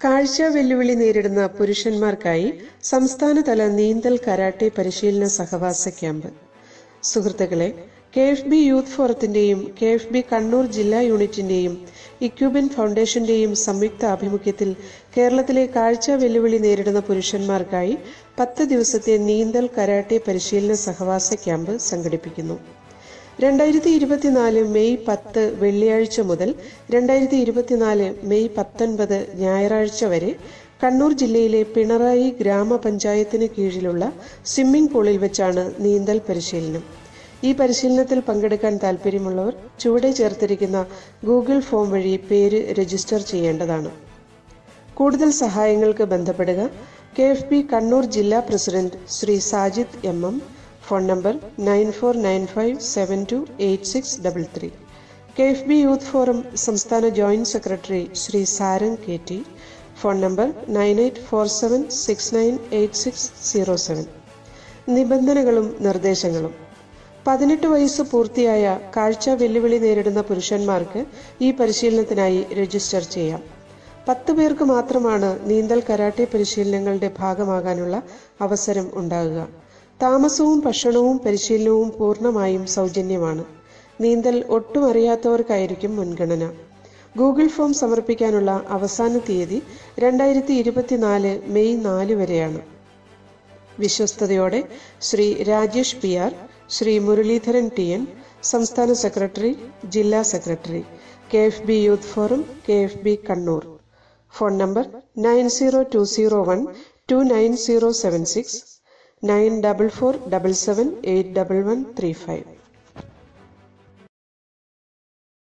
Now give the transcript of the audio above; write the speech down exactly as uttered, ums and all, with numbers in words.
കാഴ്ച വെല്ലുവിളി നേരിടുന്ന പുരുഷന്മാർക്കായി സംസ്ഥാനതല നീന്തൽ കരാട്ടെ പരിശീലന സഹവാസ ക്യാമ്പ്. സുഹൃത്തുക്കളെ, കെ എഫ് ബി യൂത്ത് ഫോറത്തിന്റെയും കെ എഫ് ബി കണ്ണൂർ ജില്ലാ യൂണിറ്റിന്റെയും ഇക്യൂബൻ ഫൗണ്ടേഷന്റെയും സംയുക്ത ആഭിമുഖ്യത്തിൽ കേരളത്തിലെ കാഴ്ച വെല്ലുവിളി നേരിടുന്ന പുരുഷന്മാർക്കായി പത്ത് ദിവസത്തെ നീന്തൽ കരാട്ടെ പരിശീലന സഹവാസ ക്യാമ്പ് സംഘടിപ്പിക്കുന്നു. രണ്ടായിരത്തി ഇരുപത്തിനാല് മെയ് പത്ത് വെള്ളിയാഴ്ച മുതൽ രണ്ടായിരത്തി ഇരുപത്തിനാല് മെയ് പത്തൊൻപത് ഞായറാഴ്ച വരെ കണ്ണൂർ ജില്ലയിലെ പിണറായി ഗ്രാമപഞ്ചായത്തിന് കീഴിലുള്ള സ്വിമ്മിംഗ് പൂളിൽ വെച്ചാണ് നീന്തൽ പരിശീലനം. ഈ പരിശീലനത്തിൽ പങ്കെടുക്കാൻ താൽപ്പര്യമുള്ളവർ ചുവടെ ചേർത്തിരിക്കുന്ന ഗൂഗിൾ ഫോം വഴി പേര് രജിസ്റ്റർ ചെയ്യേണ്ടതാണ്. കൂടുതൽ സഹായങ്ങൾക്ക് ബന്ധപ്പെടുക കെ എഫ് ബി കണ്ണൂർ ജില്ലാ president Shri Sajid M M, phone number nine four nine five seven two eight six double three. K F B youth forum സംസ്ഥാന joint secretary Shri Sarang K T, phone number nine eight four seven six nine eight six zero seven. നിബന്ധനകളും നിർദ്ദേശങ്ങളും. പതിനെട്ട് വയസ്സ് പൂർത്തിയായ കാഴ്ച വെല്ലുവിളി നേരിടുന്ന പുരുഷന്മാർക്ക് ഈ പരിശീലനത്തിനായി രജിസ്റ്റർ ചെയ്യാം. പത്ത് പേർക്ക് മാത്രമാണ് നീന്തൽ കരാട്ടെ പരിശീലനങ്ങളുടെ ഭാഗമാകാനുള്ള അവസരം ഉണ്ടാകുക. താമസവും ഭക്ഷണവും പരിശീലനവും പൂർണ്ണമായും സൗജന്യമാണ്. നീന്തൽ ഒട്ടും അറിയാത്തവർക്കായിരിക്കും മുൻഗണന. ഗൂഗിൾ ഫോം സമർപ്പിക്കാനുള്ള അവസാന തീയതി രണ്ടായിരത്തി ഇരുപത്തിനാല് മെയ് നാല് വരെയാണ്. വിശ്വസ്തയോടെ Shri Rajesh P R, Shri Muraleedharan T N, സംസ്ഥാന സെക്രട്ടറി, ജില്ലാ secretary, K F B youth forum, K F B Kannur. Phone number nine zero two zero one two nine zero seven six, nine double four double seven eight double one three five.